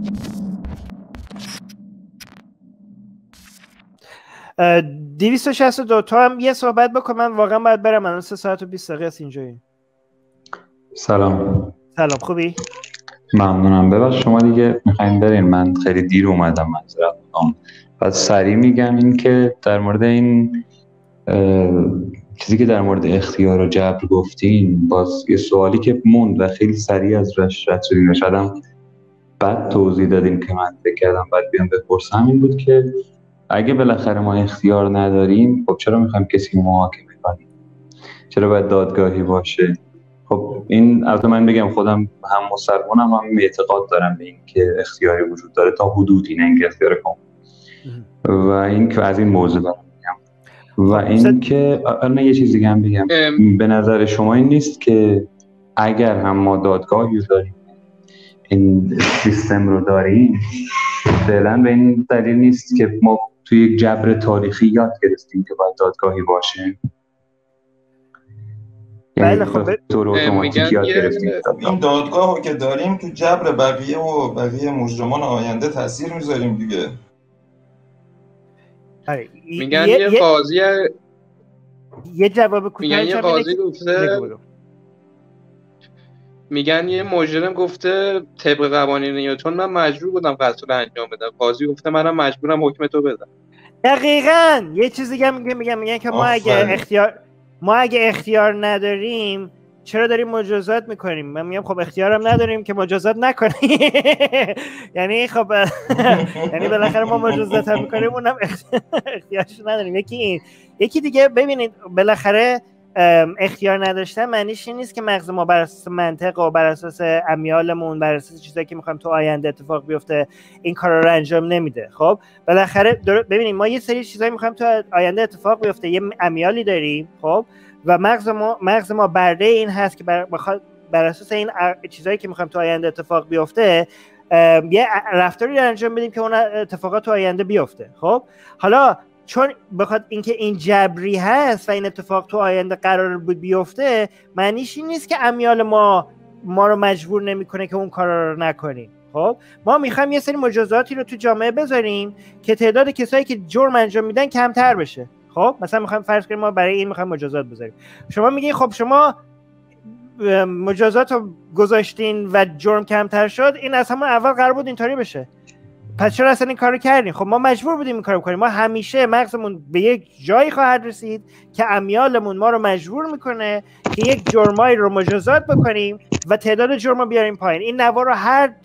$262 تو هم یه صحبت بکن، من واقعا باید برم، من 3 ساعت و 20 دقیقه است اینجایی. سلام خوبی؟ ممنونم. ببخشید شما دیگه میخواین برین، من خیلی دیر اومدم، معذرت میخوام. بعد سریع میگم این که در مورد این چیزی که در مورد اختیار و جبر گفتین، باز یه سوالی که موند و خیلی سریع از رد شدیم، شدم بعد توضیح دادیم که من فکر کردم بعد بیام بپرسم، این بود که اگه بالاخره ما اختیار نداریم، خب چرا میخوایم کسی رو محاکمه کنیم؟ چرا باید دادگاهی باشه؟ خب این البته من بگم خودم هم مسلمانم، هم اعتقاد دارم به این که اختیاری وجود داره تا حدودی، نه اینکه اختیار کامل. و این که از این موضوع دارم میگم. و این که من یه چیز دیگه هم بگم، به نظر شما این نیست که اگر هم ما دادگاهی داریم، این سیستم رو داریم، فعلا به این دلیل نیست که ما توی یک جبر تاریخی یاد گرفتیم که باید دادگاهی باشه؟ بله خب طور اتوماتیک یاد گرفتیم این دادگاه رو که داریم تو جبر بقیه و بقیه مجرمان آینده تاثیر میذاریم دیگه. میگن یه قاضی یه جواب کوتاهش هم اینه گفته، میگن یه مجرم گفته طبق قوانین نیوتن من مجبور بودم قتل انجام بدم، قاضی گفته منم مجبورم حکم تو بدم. دقیقاً یه چیز دیگه میگن که ما اگه اختیار نداریم چرا داریم مجازات میکنیم؟ من میگم خب اختیارم نداریم که مجازات نکنیم. یعنی خب یعنی بالاخره ما مجازات هم میکنیم، اونم اختیارش نداریم. یکی دیگه ببینید، بالاخره اختیار نداشتن معنیش این نیست که مغز ما بر اساس منطق و بر اساس امیالمون، بر اساس چیزایی که میخوایم تو آینده اتفاق بیفته این کارا رو انجام نمیده. خب بالاخره ببینید ما یه سری چیزایی میخوایم تو آینده اتفاق بیفته، یه امیالی داریم، خب و مغز ما برده این هست که بر اساس این چیزایی که میخوایم تو آینده اتفاق بیفته یه رفتاری رو انجام بدیم که اون اتفاقات تو آینده بیفته. خب حالا چون بخاطر اینکه این جبری هست و این اتفاق تو آینده قرار بود بیفته، معنیش این نیست که امیال ما رو مجبور نمیکنه که اون کارا رو نکنیم. خب ما میخوایم یه سری مجازاتی رو تو جامعه بذاریم که تعداد کسایی که جرم انجام میدن کمتر بشه. خب مثلا میخوایم فرض کنیم ما برای این میخوایم مجازات بذاریم. شما میگین خب شما مجازات رو گذاشتین و جرم کمتر شد، این از همون اول قرار بود اینطوری بشه، پس چرا اصلا این کارو کردین؟ خب ما مجبور بودیم این کارو بکنیم. ما همیشه مغزمون به یک جایی خواهد رسید که امیالمون ما رو مجبور میکنه که یک جرمایی رو مجازات بکنیم و تعداد جرم بیاریم پایین. این نوا رو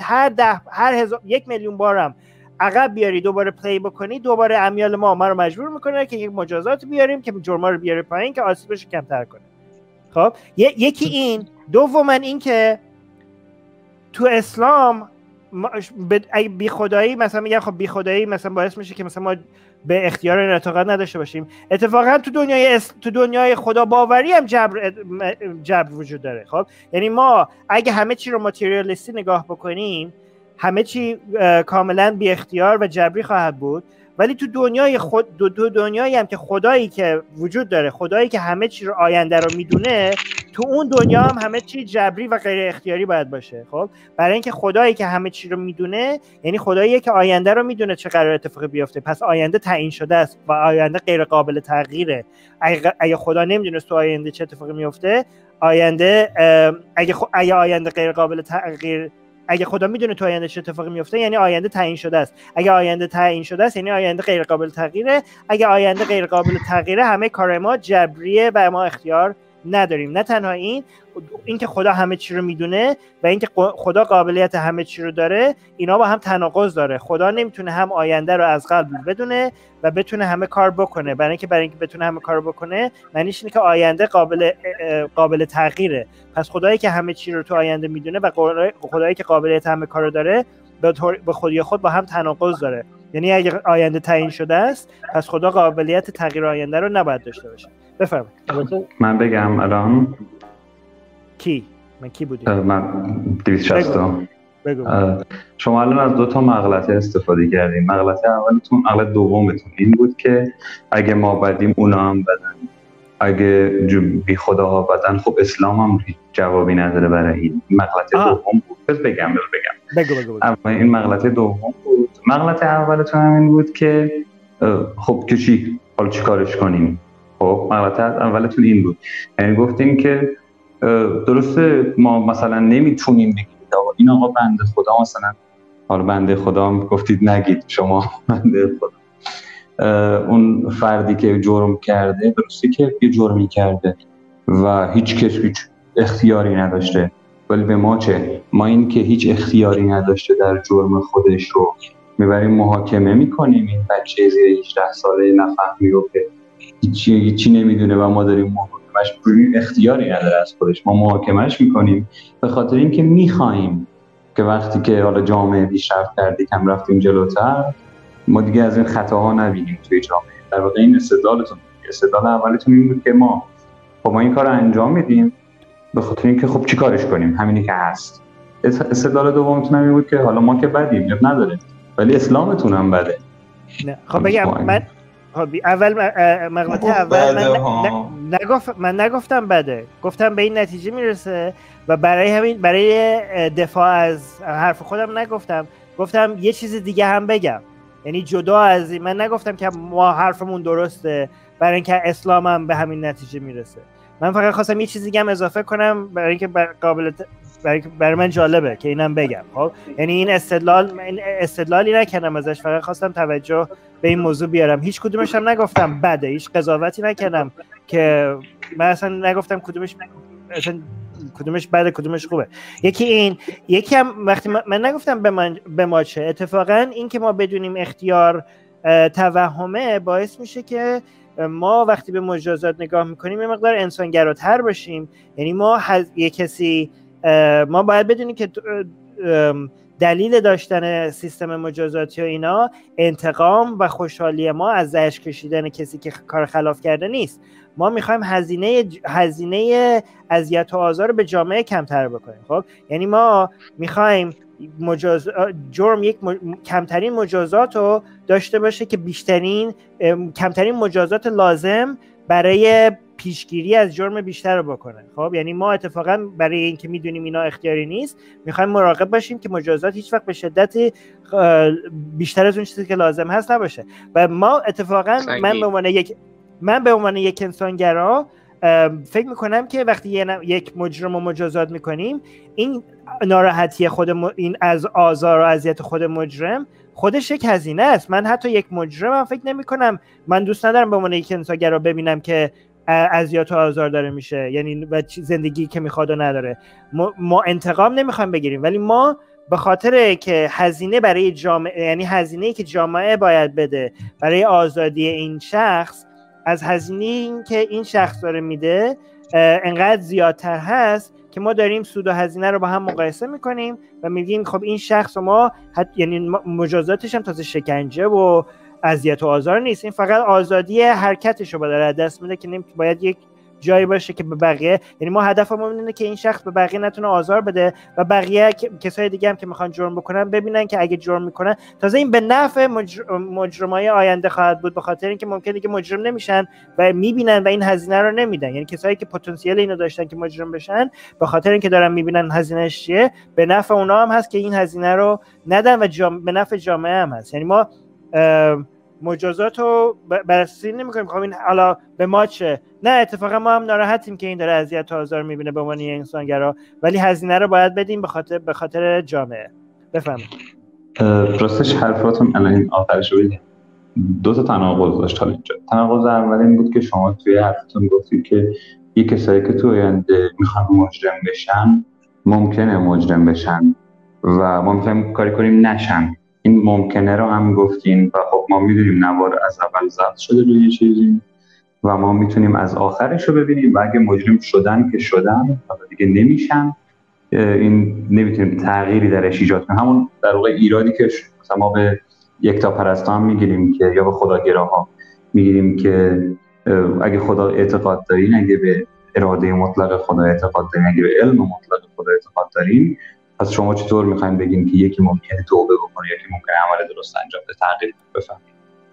هر 1,000,000 بارم عقب بیاری، دوباره پلی بکنی، دوباره امیال ما رو مجبور میکنه که یک مجازات بیاریم که جرما رو بیاره پایین که آسیبش کمتر کنه. خب یکی این. دوما این که تو اسلام بی خدایی مثلا میگن خب بی خدایی مثلا باعث میشه که مثلا ما به اختیار این اعتقاد نداشته باشیم. اتفاقا تو دنیای خدا باوری هم جبر وجود داره. خب یعنی ما اگه همه چی رو ماتریالیستی نگاه بکنیم، همه چی کاملا بی اختیار و جبری خواهد بود، ولی تو دنیایی هم که خدایی که وجود داره، خدایی که همه چی رو آینده رو میدونه، تو اون دنیا هم همه چی جبری و غیر اختیاری باید باشه. خب برای اینکه خدایی که همه چی رو میدونه یعنی خداییه که آینده رو میدونه چه قرار اتفاقی بیفته، پس آینده تعیین شده است و آینده غیر قابل تغییره. اگه خدا نمیدونست تو آینده چه اتفاقی میفته، اگه آینده غیر قابل تغییر، اگه خدا میدونه تو آینده چه اتفاقی میفته یعنی آینده تعیین شده است. اگه آینده تعیین شده است یعنی آینده غیر قابل تغییره. اگه آینده غیر قابل تغییره، همه کار ما جبریه و ما اختیار نداریم. نه تنها این که خدا همه چی رو میدونه و اینکه خدا قابلیت همه چی رو داره، اینا با هم تناقض داره. خدا نمیتونه هم آینده رو از قبل بدونه و بتونه همه کار بکنه. برای اینکه بتونه همه کار بکنه معنیش اینه که آینده قابل تغییره. پس خدایی که همه چی رو تو آینده میدونه و خدایی که قابلیت همه کار رو داره به خودی خود با هم تناقض داره. یعنی اگه آینده تعیین شده است، پس خدا قابلیت تغییر آینده رو نباید داشته باشه. بفرمایید. من بگم الان من کی بودی؟ من 260. بگو. شما الان از 2 مغلطه استفاده کردیم. مغلطه اولتون، مغلطه دومتون این بود که اگه ما بدیم اونا هم بدن. اگه بی خداها بدن، خب اسلام هم جوابی نداره برای این. مغلطه دوم بود. بگم بگو. این مغلطه دوم بود. مغلطه اولتون همین بود که خب که چی؟ حالا چی کارش کنیم؟ خب مغلطه اولتون این بود، یعنی گفتیم که درسته ما مثلا نمیتونیم بگید این آقا بنده خدا مثلا، حالا بنده خدا هم گفتید نگید شما بنده خدا، اون فردی که جرم کرده درسته که یه جرمی کرده و هیچ کس هیچ اختیاری نداشته، ولی به ما چه؟ ما این که هیچ اختیاری نداشته در جرم خودش رو میبریم محاکمه میکنیم، این بچه زیر 18 ساله نفهمی رو که هیچی نمیدونه و ما داریم محاکمش، اختیاری نداره از خودش، ما محاکمش میکنیم به خاطر اینکه میخوایم که وقتی که حالا جامعه پیشرفت کرده کم رفتیم جلوتر، ما دیگه از این خطاها نبینیم توی جامعه. در واقع این استدلال اولتون این بود که ما این کار رو انجام میدیم به خاطر اینکه خب چی کارش کنیم، همینی که هست. استدلال دومتون این بود که حالا ما که بدیم نداره، ولی اسلامتون هم بده. نه خب بگم من اول مغلطه اول من نگفتم بده، گفتم به این نتیجه میرسه و برای دفاع از حرف خودم نگفتم، گفتم یه چیز دیگه هم بگم، یعنی جدا از این من نگفتم که ما حرفمون درسته برای اینکه اسلام هم به همین نتیجه میرسه. من فقط خواستم یه چیز دیگه هم اضافه کنم برای اینکه برای من جالبه که اینم بگم. خب یعنی این استدلالی نکردم ازش، فقط خواستم توجه به این موضوع بیارم. هیچ کدومش هم نگفتم بده، هیچ قضاوتی نکردم که من اصلا نگفتم کدومش بده کدومش خوبه. یکی هم وقتی من نگفتم به ما چه، اتفاقا این که ما بدونیم اختیار توهمه باعث میشه که ما وقتی به مجازات نگاه میکنیم یه مقدار انسانگراتر باشیم. یعنی ما باید بدونیم که دلیل داشتن سیستم مجازاتی و اینا انتقام و خوشحالی ما از زجر کشیدن کسی که کار خلاف کرده نیست. ما میخوایم هزینه اذیت و آزار رو به جامعه کمتر بکنیم. خب یعنی ما میخوایم جرم کمترین مجازات رو داشته باشه که کمترین مجازات لازم برای پیشگیری از جرم بیشتر رو بکنه. خب یعنی ما اتفاقا برای اینکه میدونیم اینا اختیاری نیست میخوایم مراقب باشیم که مجازات هیچ وقت به شدت بیشتر از اون چیزی که لازم هست نباشه. و ما اتفاقا من به عنوان یک انسانگرا فکر میکنم که وقتی یک مجرم رو مجازات میکنیم، این ناراحتی این از آزار و اذیت خود مجرم خودش یک هزینه است. من حتی یک مجرمم فکر نمیکنم، من دوست ندارم به عنوان یک انسانگرا ببینم که اذیت و آزار داره میشه، یعنی زندگی که میخواد و نداره. ما انتقام نمیخوایم بگیریم، ولی ما به خاطر که هزینه برای جامعه، یعنی هزینه‌ای که جامعه باید بده برای آزادی این شخص، از هزینه‌ای که این شخص داره میده انقدر زیادتر هست که ما داریم سود و هزینه رو با هم مقایسه میکنیم و میگیم خب این شخص ما یعنی مجازاتش هم تازه شکنجه و اذیت و آزار نیست، این فقط آزادی حرکتش رو داره دست میده که باید یک جایی باشه که به بقیه، یعنی ما هدفمون اینه که این شخص به بقیه نتونه آزار بده و بقیه کسای دیگه هم که میخوان جرم بکنن ببینن که اگه جرم میکنن تازه این به نفع مجرمای آینده خواهد بود، به خاطر اینکه ممکنه که مجرم نمیشن و میبینن و این هزینه رو نمیدن. یعنی کسایی که پتانسیل اینو داشتن که مجرم بشن به خاطر اینکه دارن میبینن هزینه‌اش چیه، به نفع اونا هم هست که این هزینه رو ندن و به نفع جامعه هم هست. یعنی ما مجازات رو بررسی نمی‌کنیم خب این حالا به ما چه، نه اتفاقا ما هم ناراحتیم که این داره اذیت و آزار می‌بینه به عنوان انسانگرا، ولی هزینه رو باید بدیم به خاطر جامعه. بفهمید راستش حرفاتون الان این آخرش رو بگم، دو تا تناقض داشت. حالا اینجا تناقض اول این بود که شما توی حرفتون گفتید که یک کسایی که توی آینده میخوان مجرم بشن ممکنه مجرم بشن و ما می‌خوایم کاری کنیم نشن. این ممکنه رو هم گفتین و خب ما میدونیم نوار از اول ضبط شده روی یه چیزی و ما میتونیم از آخرش رو ببینیم و اگه مجرم شدن که شدن و دیگه نمیشن، این نمیتونیم تغییری درش ایجاد کنیم. همون در واقع ایرادی که مثلا ما به یکتاپرستان میگیریم که یا به خداگراها میگیریم که اگه خدا اعتقاد دارین، اگه به اراده مطلق خدا اعتقاد دارین، اگه به علم مطلق خدا اعتقاد دارین، پس شما چطور میخواین بگین که یکی ممکنه توبه بکنه، یکی ممکنه عمل درست انجام بده؟ تغییر بفهمید.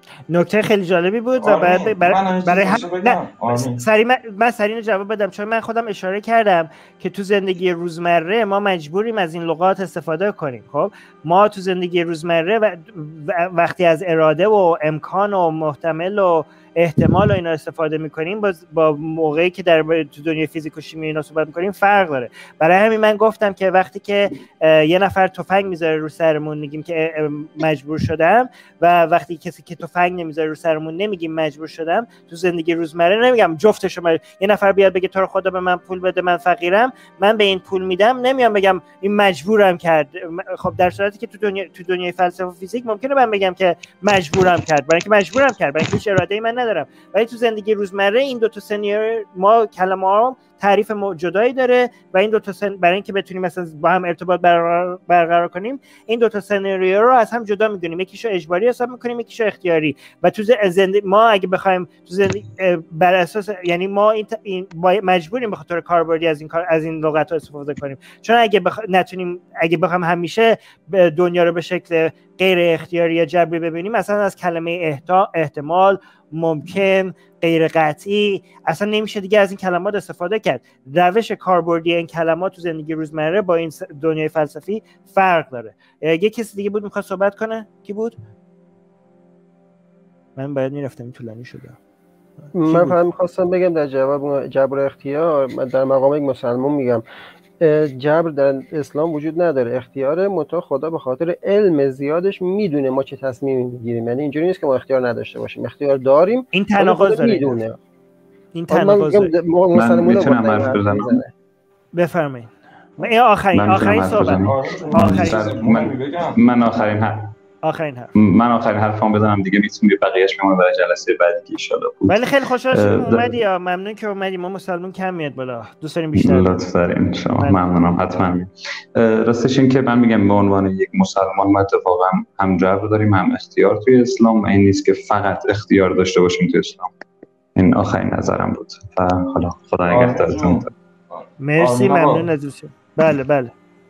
نکته خیلی جالبی بود و برای من سریع جواب بدم، چون من خودم اشاره کردم که تو زندگی روزمره ما مجبوریم از این لغات استفاده کنیم. خب ما تو زندگی روزمره وقتی از اراده و امکان و محتمل و احتمال و اینا استفاده میکنیم با موقعی که تو دنیای فیزیک و شیمی اینا صحبت میکنیم فرق داره. برای همین من گفتم که وقتی که یه نفر تفنگ میذاره رو سرمون میگیم که مجبور شدم، و وقتی کسی که تفنگ نمیذاره رو سرمون نمیگیم مجبور شدم. تو زندگی روزمره نمیگم جفتشو یه نفر بیاد بگه تو رو خدا به من پول بده من فقیرم من به این پول میدم، نمیام بگم این مجبورم کرد. خب در صورتی که تو دنیای فلسفه و فیزیک ممکنه من بگم که مجبورم کرد، برای اینکه مجبورم کرد، برای اینکه هیچ اراده‌ای من ندارم. ولی تو زندگی روزمره این دو تا سناریو ما کلمه‌ها تعریف جدایی داره و این دو تا برای اینکه بتونیم مثلا با هم ارتباط برقرار کنیم این دو تا سناریو رو از هم جدا می‌دونیم، یکیشو اجباری حساب می‌کنیم یکیشو اختیاری. و تو ما اگه بخوایم تو زندگی بر اساس یعنی ما این مجبوریم به خاطر کاربردی از این لغت‌ها استفاده کنیم، چون اگه بخوایم همیشه دنیا رو به شکل غیر اختیاری یا جبری ببینیم، مثلا از کلمه احتمال، ممکن، غیر قطعی اصلا نمیشه دیگه از این کلمات استفاده کرد. روش کاربردی این کلمات تو زندگی روزمره با این دنیای فلسفی فرق داره. یه کسی دیگه بود میخواد صحبت کنه؟ کی بود؟ من باید میرفتم، این طولانی شده. من فقط میخواستم بگم در جواب جبر اختیار، من در مقام یک مسلمان میگم جبر در اسلام وجود نداره، اختیار مطلق خدا به خاطر علم زیادش میدونه ما چه تصمیمی میگیریم. یعنی اینجوری نیست که ما اختیار نداشته باشیم، اختیار داریم. این تناقض داره. میدونه. این تناقض داره. من میتونم حرف بزنم؟ بفرمایید. این آخرین صحبت. من آخرین حرفام بزنم دیگه، میتونم بقیه‌اش بمونه برای جلسه بعدی ان شاءالله. ولی خیلی خوشحال شدم اومدی، یا ممنون که اومدی. ما مسلمون کم میاد بالا، دوست داریم بیشتر. لطف دارین شما. ممنونم. حتما. راستش این که من میگم به عنوان یک مسلمان ما اتفاقا هم جبر داریم هم اختیار توی اسلام. این نیست که فقط اختیار داشته باشیم توی اسلام. این آخرین نظرم بود و حالا خدا نگهدارتون. مرسی، ممنون از دوستان. بله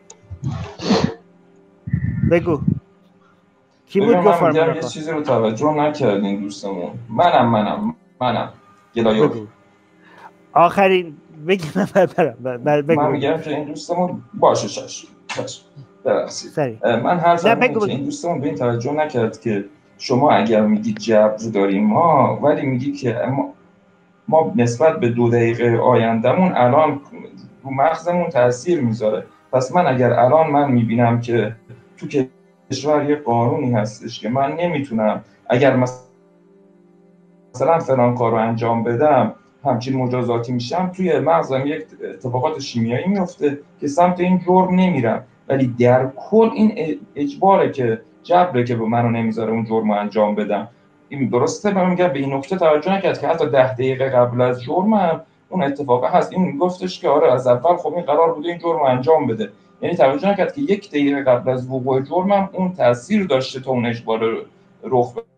بگو کی بود گفت؟ یه چیزی رو توجه نکردین دوستمون. منم گلایو. آخرین بگی من برم. من میگم که این دوستمون باشه چشم ببخشید. من هر زمانی که این دوستمون به این توجه نکرد که شما اگر میگید جبر داریم ما، ولی میگید که ما نسبت به 2 دقیقه آیندهمون الان رو مغزمون تاثیر میذاره. پس من اگر الان من میبینم که تو کشور یه قانونی هستش که من نمیتونم اگر مثلا فلان کارو انجام بدم همچین مجازاتی میشم، توی مغزم یک اتفاقات شیمیایی میفته که سمت این جرم نمیرم. ولی در کل این اجباره که جبره که به منو نمیذاره اون جرمو انجام بدم. این درسته. من میگم به این نکته توجه نکرد که حتی 10 دقیقه قبل از جرمم اون اتفاق هست. این میگفتش که آره از اول خب این قرار بوده این جرمو انجام بده، یعنی توجه نکرد که 1 دقیقه قبل از وقوع جرمم اون تاثیر داشته تا اون اجبار رخ بده.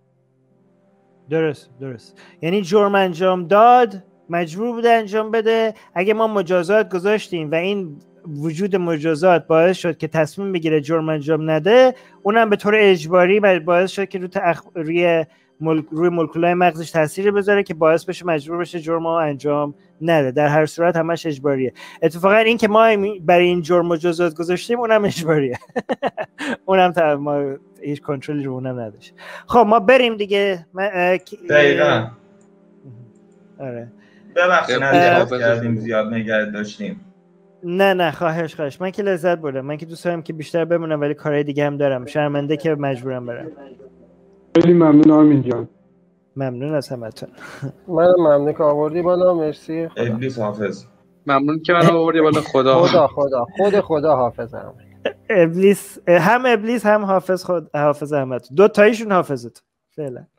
درست. یعنی جرم انجام داد، مجبور بوده انجام بده. اگه ما مجازات گذاشتیم و این وجود مجازات باعث شد که تصمیم بگیره جرم انجام نده، اونم به طور اجباری باعث شد که روی مولکولای مغزش تاثیر بذاره که باعث بشه مجبور بشه جرمو انجام نده. در هر صورت همش اجباریه. اتفاقا این که ما برای این جرم مجازات گذاشتیم اونم اجباریه. اونم ما هیچ کنترلی رو اونم نداشت. خب ما بریم دیگه. دقیقاً. آره. ببخشید اذیت کردیم، زیاد نگه داشتیم. نه خواهش. من که لذت بردم. من که دوست دارم که بیشتر بمونم ولی کارهای دیگه هم دارم. شرمنده که مجبورم برم. خیلی ممنون آرمین جان. ممنون از همتون. من ممنون که آوردی بالا. مرسی. ابلیس حافظ. ممنون که من آوردی بالا. خدا حافظ هم. ابلیس هم حافظ همتون. 2 تایشون حافظت. فعلا.